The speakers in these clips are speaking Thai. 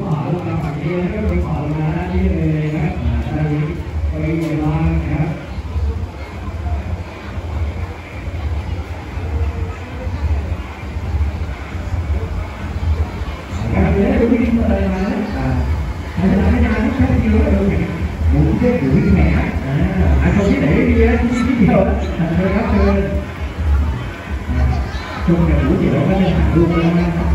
ขอลงมาฝั่งนี้แล้วก็ไปขอลงมาด้านนี้เลยนะครับด้านนี้ไปเยี่ยมบ้างนะครับครับเดี๋ยวดูวิธีอะไรมาทำงานที่แค่ที่รู้เลยหมูเส้นหมูที่ไหนอันตรงที่ไหนไม่มีนะที่เดียวเลยครับเชิญชมกับหมูเดี๋ยวก็จะหาดูกันนะครับ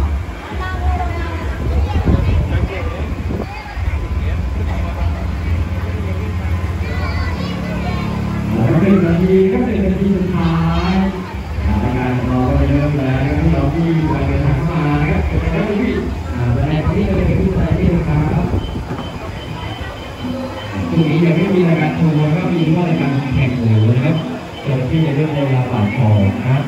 เป็นนาทีก็เป็นนาทีสุดท้ายการของเราก็จะเริ่มแล้วที่เราที่เราเดินทางมานะครับเป็นการที่แสดงที่เราเห็นที่แสดงที่นะครับตรงนี้ยังไม่มีรายการโชว์ก็มีว่ารายการแข่งหมูนะครับโดยที่จะเริ่มในเวลาบ่ายโมงนะครับ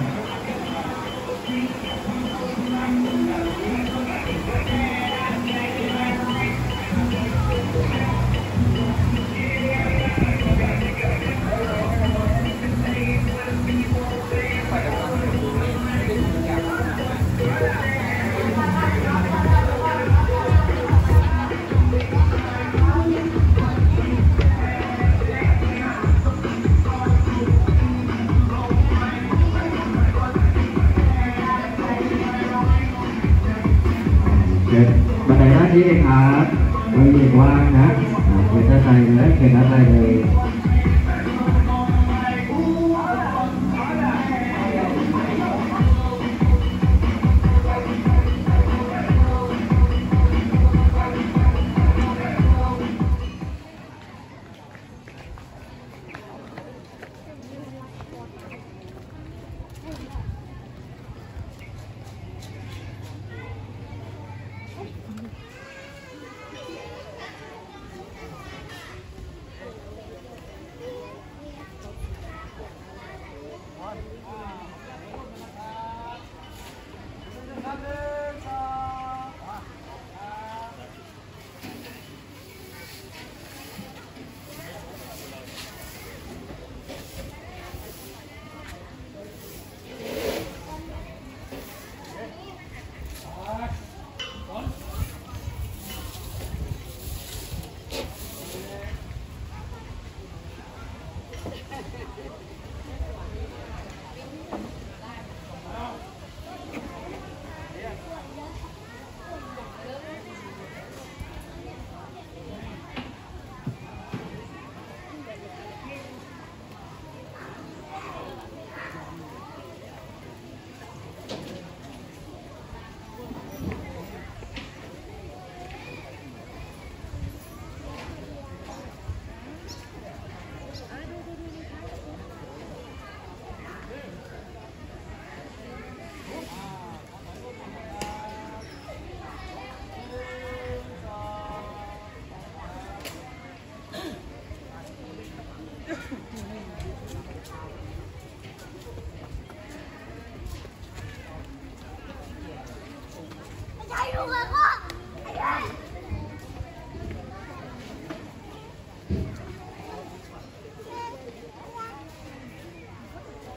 บันไดหน้าที่เลยครับบริเวณว่างนะเขียนด้านในเลยเขียนด้านในเลย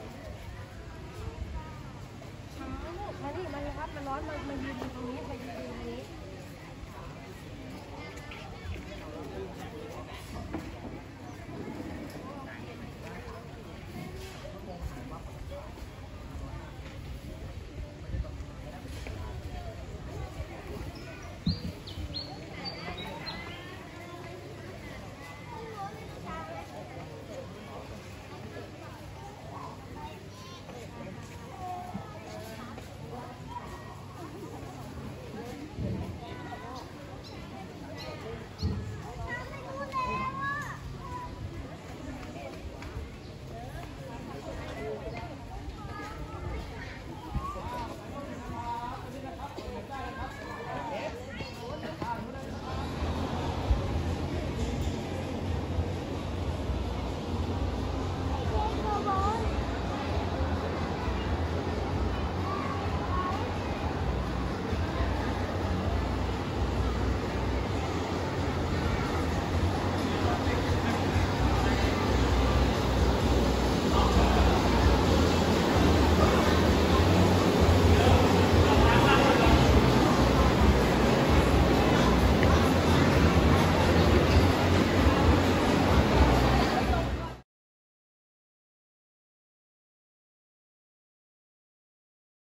มันร้อนมันยืนตรงนี้ไปยืน